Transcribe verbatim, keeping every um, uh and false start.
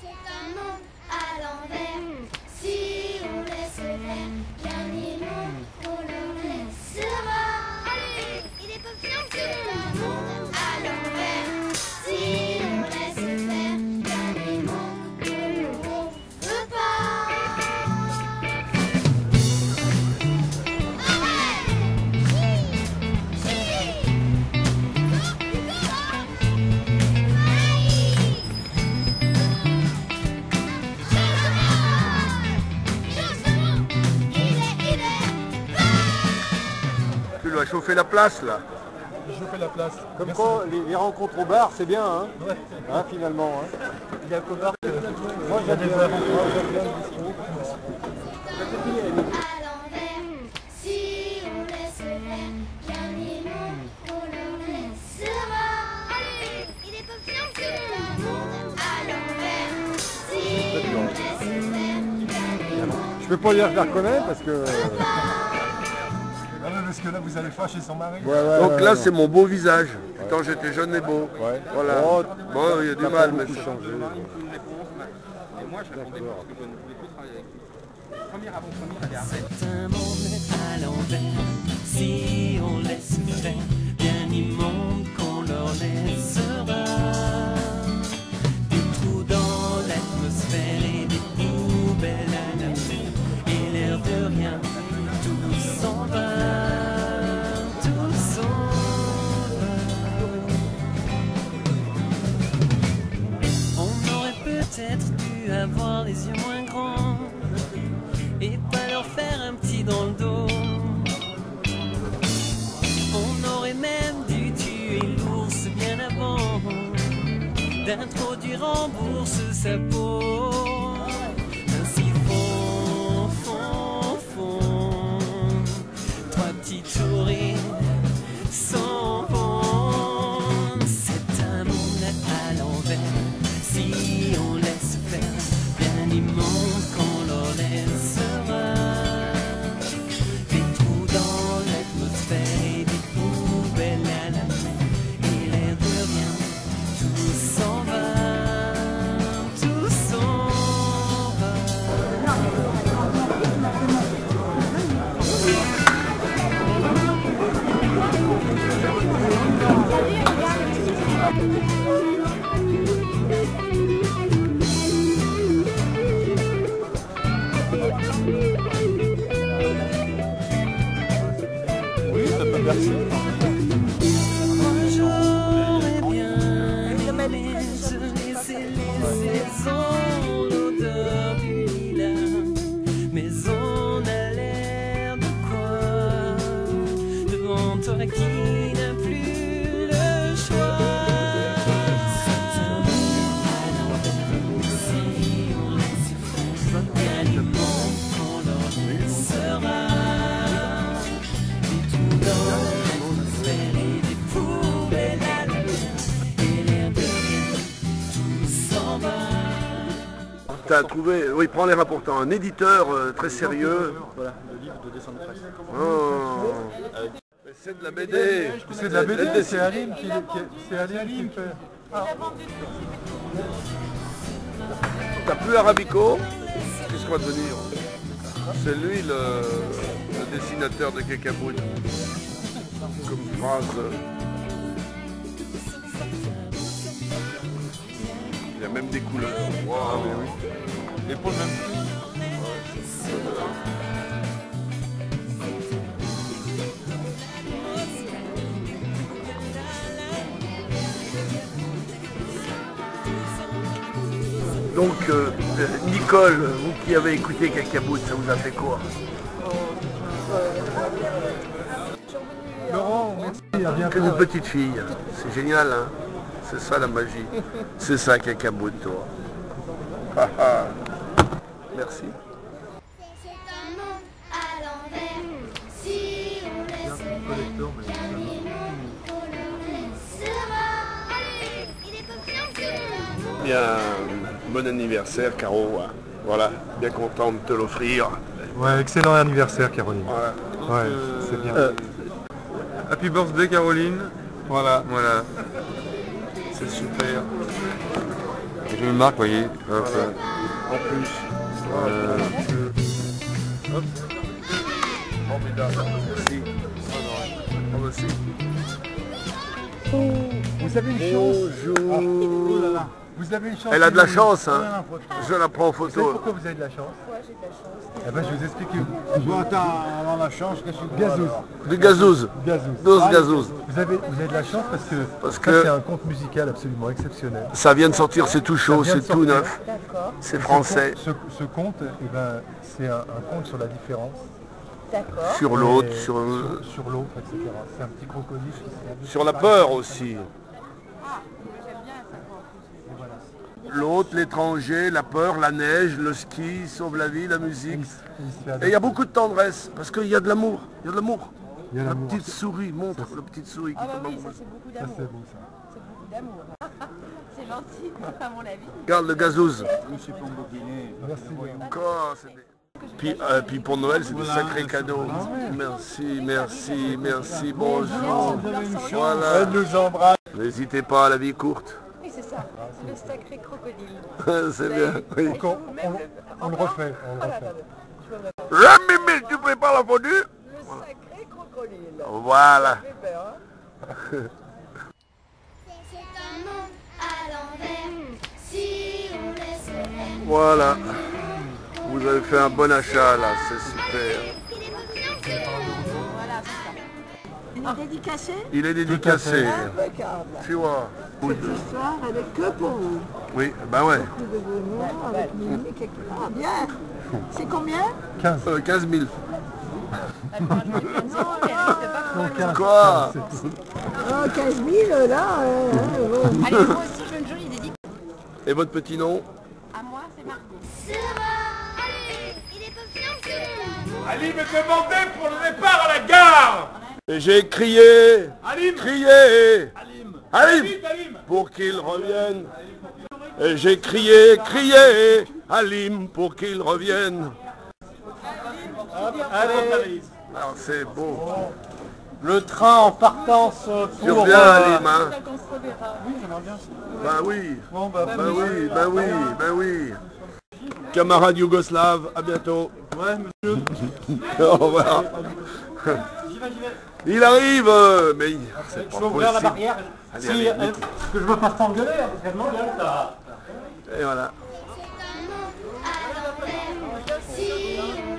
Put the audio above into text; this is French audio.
C'est un monde à l'envers. Si on laisse faire, bien immonde, on le laissera. Allez, il est pas fiant. C'est un monde à l'envers. Si on laisse faire, bien immonde, on ne veut pas. Tu dois chauffer la place là. Chauffer la place. Comme quoi, les, les rencontres au bar, c'est bien, hein, Ouais. hein finalement. Hein. Il y a qu'au bar que... Moi, j'aime bien, moi, j'aime bien le bistrot. À l'envers, si on laisse faire, bien immonde, on le laissera. Allez, il est pas fiant. C'est un monde à l'envers. Si on laisse faire, bien immonde. Je peux pas dire que je la reconnais parce que... Ah ouais, parce que là, vous allez fâcher son mari. Ouais, ouais, Donc ouais, là ouais. c'est mon beau visage. Quand j'étais jeune et beau. Ouais. Voilà. Oh, Bon, il y a du t'as mal, pas mais beaucoup c'est... changé. Et moi, je répondais pas parce que je ne pouvais plus travailler avec lui. Première avant-première, elle est après. C'est un monde à l'envers. Si on laisse faire, bien immonde qu'on leur laissera. Des trous dans l'atmosphère et des poubelles à la mer. Et l'air de rien, tout s'en va. Tout s'en va. On aurait peut-être dû avoir les yeux moins grands et pas leur faire un petit dans le dos. On aurait même dû tuer l'ours bien avant d'introduire en bourse sa peau. Ainsi fond, fond, fond, trois petits souris s'en vont. C'est un monde à l'envers. Si on laisse faire, bien immonde qu'on leur laissera. Des trous dans l'atmosphère et des poubelles à la mer. Et l'air de rien, tout s'en va. Tout s'en va. Oui, ça peut percer. J'aurais bien aimé se laisser les saisons, l'odeur du lilas. Mais on a l'air de quoi devant toi qui n'a plus le choix. C'est un monde à l'envers. Si on laisse faire, bien immonde qu'on leur laissera. Des trous dans l'atmosphère et des poubelles à la mer. Et l'air de rien, tout s'en va. T'as trouvé, oui, prends l'air important, un éditeur euh, très sérieux. Voilà, le livre de dessin de presse. Oh. Mais c'est de la B D. C'est de la B D, Elle- c'est Aline qui, qui, c'est Aline qui le fait. Ah. T'as plus Arabico. Qu'est-ce qu'on va devenir? C'est lui le, le dessinateur de Kekabout. Comme phrase. Il y a même des couleurs. Wow. Et pour le même prix. Donc, euh, euh, Nicole, vous qui avez écouté Kekabout, ça vous a fait quoi? Laurent, merci, à bientôt. Que de petites filles. C'est génial, hein? C'est ça la magie. C'est ça Kekabout, toi. Ah, ah. Merci. C'est un monde à l'envers. Si on laisse faire, bien immonde, on le laissera. Allez, il est pas fiant. C'est un monde. Bien, bon anniversaire, Caro. Voilà, bien content de te l'offrir. Ouais, excellent anniversaire, Caroline. Voilà. Ouais, c'est bien. Euh, Happy birthday, Caroline. Voilà. Voilà. C'est super. Je le marque, vous voyez. Hop, en plus. Euh, hop. Formidable. Merci. Oh, merci. Vous avez une chance. Bonjour. Oh là là. Vous avez une chance. Elle a de la chance, hein. Non, non, faut- Je la prends en Vous savez photo. pourquoi vous avez de la chance? Moi j'ai de la chance. Eh ben, je vais vous expliquer. Bon, attends, avant la chance, qu'est-ce que Gazouz. Du gazouz. Gazouz. Dose Ah, gazouz. Vous avez, vous avez de la chance parce que, Parce ça, que- c'est un conte musical absolument exceptionnel. Ça vient de sortir, c'est tout chaud, vient de c'est tout sortir. neuf. C'est français. Ce, ce conte, eh ben, c'est un, un conte sur la différence. Sur l'autre, Et sur, sur, sur l'autre, et cetera. C'est un petit crocodile qui se- sur la peur aussi. Et voilà. L'autre, l'étranger, la peur, la neige, le ski, sauve la vie, la musique. Il se- il se fait Et il y a adopter. beaucoup de tendresse, parce qu'il y a de l'amour. Il y a de l'amour. Il y a La l'amour. petite souris, montre la petite souris qui Ah bah tombe oui, ça amoureuse. c'est beaucoup Ça, d'amour. c'est beau, ça. C'est beaucoup d'amour. C'est gentil, à mon avis. Regarde le gazouz. Merci. Encore, c'est des- Puis, euh, puis pour Noël, c'est des sacrés cadeaux. Merci, merci, merci, bonjour. Voilà. Elle nous embrasse. N'hésitez pas, la vie est courte. Oui, c'est ça. Le sacré crocodile. C'est bien, oui. Donc, on, on- on le refait, on le refait. La Mimi, tu prépares la fondue? Le sacré crocodile. Voilà. C'est un monde à l'envers. Si on laisse faire. Voilà. Vous avez fait un bon achat là, c'est super. Il est pas bien. Voilà, c'est ça. Il est dédicacé. Il est dédicacé. Impeccable. Tu vois. Oui, Cette histoire, elle est que pour vous. oui, ben ouais. Plus de bonheur, avec Mimi, quelque part. Bien. C'est combien? quinze. Euh, quinze mille. Donc, quinze. Quoi? Oh, quinze mille, là. euh, euh, bon. Allez, moi aussi, je veux une jolie dédicace. Et votre petit nom? À moi, c'est Margot. Sera. Allez, il est pas bien. Ali me demandait pour le départ à la gare. Et j'ai crié, Alim, crié, Alim, Alim, Alim. pour qu'il revienne. Et j'ai crié, crié, Alim, pour qu'il revienne. Allez, Alors c'est beau. le train en partance Tu pour... reviens, euh, Alim, hein? Oui, j'aimerais bien. Bah oui, Bon, bah, bah oui, bah oui, bah oui. Camarades yougoslaves, à bientôt. ouais, monsieur. Au revoir. J'y vais, j'y vais. Il arrive, euh, mais il- c'est Je pas vais ouvrir la possible. barrière. Allez, Si, allez, euh, vite. que je me fasse t'engueuler, hein, parce qu'elle m'engueule, ça. Et voilà. C'est un monde à l'envers. Si on